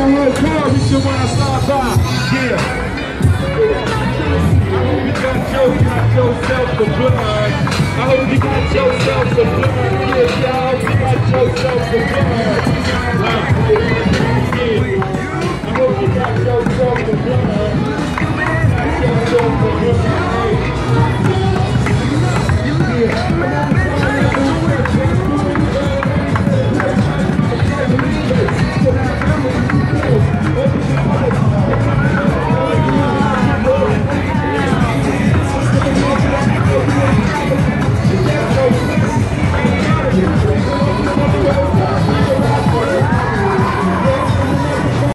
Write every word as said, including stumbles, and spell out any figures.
a roll call, we should wanna start by. Yeah. I hope you got your, got yourself a blood. I hope you got yourself a blood. Yeah, y'all, you got yourself a blood. Like, yeah.